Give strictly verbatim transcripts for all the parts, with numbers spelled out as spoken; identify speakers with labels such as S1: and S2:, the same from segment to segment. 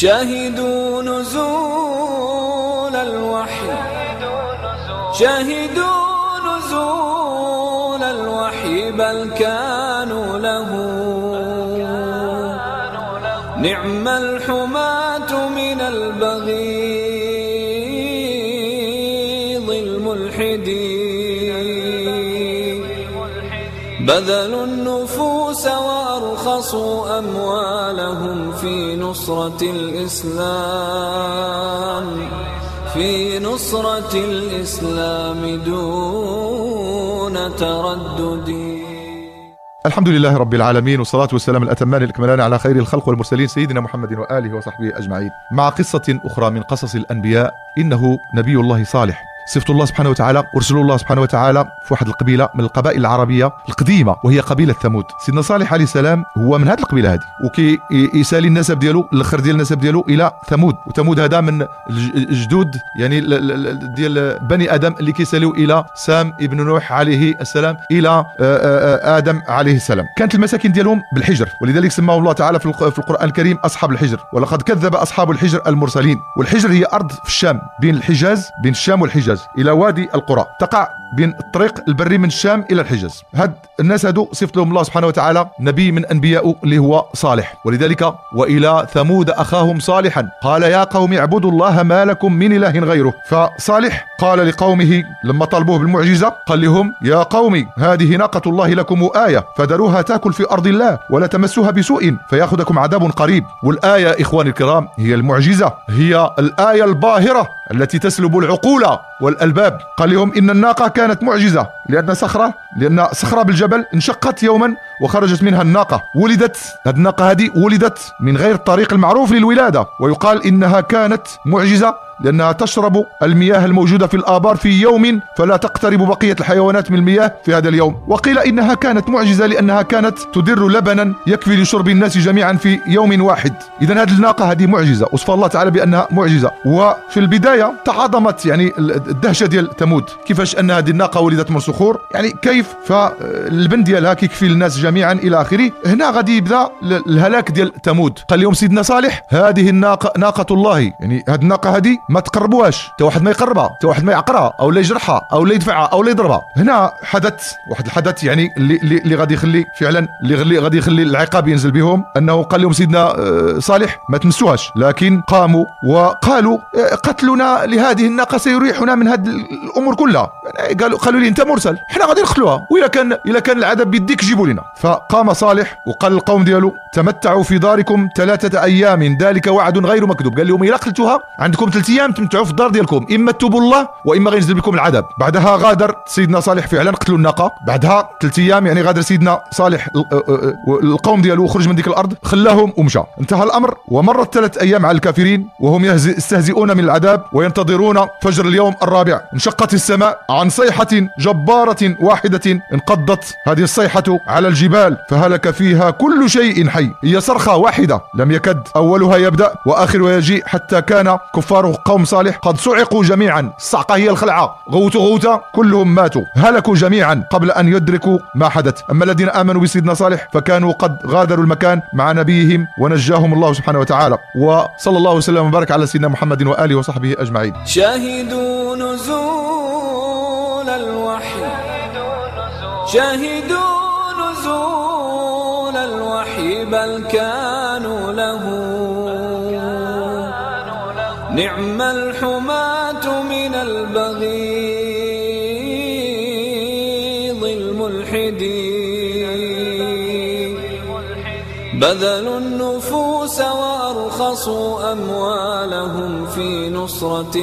S1: شهدوا نزول الوحي شهدوا نزول الوحي بل كانوا له نعم الحماة من البغيض الملحدين بذلوا النفوس وأرخصوا أموالهم في نصرة الإسلام في نصرة الإسلام دون تردد.
S2: الحمد لله رب العالمين، والصلاة والسلام الأتمان الأكملان على خير الخلق والمرسلين سيدنا محمد وآله وصحبه أجمعين. مع قصة أخرى من قصص الأنبياء. إنه نبي الله صالح، صفة الله سبحانه وتعالى ورسول الله سبحانه وتعالى في واحد القبيلة من القبائل العربية القديمة، وهي قبيلة ثمود. سيدنا صالح عليه السلام هو من هذه القبيلة هذه، وكي يسالي النسب ديالو الاخر ديال النسب ديالو الى ثمود، وثمود هذا من الجدود يعني ديال بني ادم اللي كيساليو الى سام ابن نوح عليه السلام الى ادم عليه السلام. كانت المساكن ديالهم بالحجر، ولذلك سماه الله تعالى في القرآن الكريم اصحاب الحجر، ولقد كذب اصحاب الحجر المرسلين. والحجر هي ارض في الشام بين الحجاز، بين الشام والحجاز الى وادي القرى، تقع بين الطريق البري من الشام الى الحجاز. هاد الناس هادو صفت لهم الله سبحانه وتعالى نبي من انبيائه اللي هو صالح، ولذلك والى ثمود اخاهم صالحا قال يا قوم اعبدوا الله ما لكم من اله غيره. فصالح قال لقومه لما طلبوه بالمعجزه قال لهم يا قوم هذه ناقه الله لكم آية فذروها تاكل في ارض الله ولا تمسوها بسوء فياخذكم عذاب قريب. والايه اخواني الكرام هي المعجزه، هي الايه الباهره التي تسلب العقول والالباب. قال لهم ان الناقه كانت معجزه، لان صخره لان صخره بالجبل انشقت يوما وخرجت منها الناقه. ولدت هذه الناقه هذه ولدت من غير الطريق المعروف للولاده، ويقال انها كانت معجزه لأنها تشرب المياه الموجودة في الآبار في يوم فلا تقترب بقية الحيوانات من المياه في هذا اليوم. وقيل إنها كانت معجزة لأنها كانت تدر لبنا يكفي لشرب الناس جميعا في يوم واحد. إذن هذه الناقة هذه معجزة، وصف الله تعالى بأنها معجزة. وفي البداية تعاظمت يعني الدهشة ديال ثمود، كيفاش أن هذه الناقة ولدت من صخور، يعني كيف فالبن ديالها كيكفي للناس جميعا إلى آخره. هنا غادي يبدأ الهلاك ديال ثمود. قال لهم سيدنا صالح هذه الناقة ناقة الله، يعني هذه الناقة هذه ما تقربوهاش، تا واحد ما يقربها، تا واحد ما يعقرها او لا يجرحها او لا يدفعها او لا يضربها. هنا حدث واحد الحدث يعني اللي اللي غادي يخلي فعلا اللي غادي يخلي العقاب ينزل بهم، انه قال لهم سيدنا صالح ما تمسوهاش، لكن قاموا وقالوا قتلنا لهذه الناقه سيريحنا من هذه الامور كلها. قالوا قالوا لي انت مرسل، حنا غادي نقتلوها، واذا كان اذا كان العذاب بيديك جيبوا لنا. فقام صالح وقال للقوم ديالو تمتعوا في داركم ثلاثه ايام ذلك وعد غير مكذوب. قال لهم الا قتلتوها عندكم ثلاث ايام تمتعوا في الدار ديالكم، اما تتوبوا الله واما غينزل بكم العذاب. بعدها غادر سيدنا صالح فعلا قتلوا الناقه، بعدها ثلاث ايام يعني غادر سيدنا صالح القوم ديالو خرج من ديك الارض خلاهم ومشى. انتهى الامر ومرت ثلاث ايام على الكافرين وهم يستهزئون من العذاب وينتظرون فجر اليوم الرابع. انشقت السماء عن صيحه جباره واحده انقضت هذه الصيحه على الجبال فهلك فيها كل شيء حي. هي صرخه واحده لم يكد اولها يبدا واخرها يجيء، حتى كان كفار قوم صالح قد صعقوا جميعا. الصعقه هي الخلعه، غوتوا غوته كلهم ماتوا، هلكوا جميعا قبل ان يدركوا ما حدث. اما الذين امنوا بسيدنا صالح فكانوا قد غادروا المكان مع نبيهم ونجاهم الله سبحانه وتعالى. وصلى الله وسلم وبارك على سيدنا محمد واله وصحبه اجمعين.
S1: شهدوا نزول الوحي شهدوا نزول الوحي بل كانوا له نعم الحماة من البغيض الملحدين بذلوا النفوس وأرخصوا أموالهم في نصرة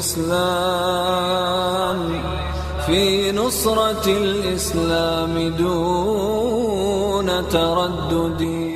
S1: الإسلام في نصرة الإسلام دون تردد.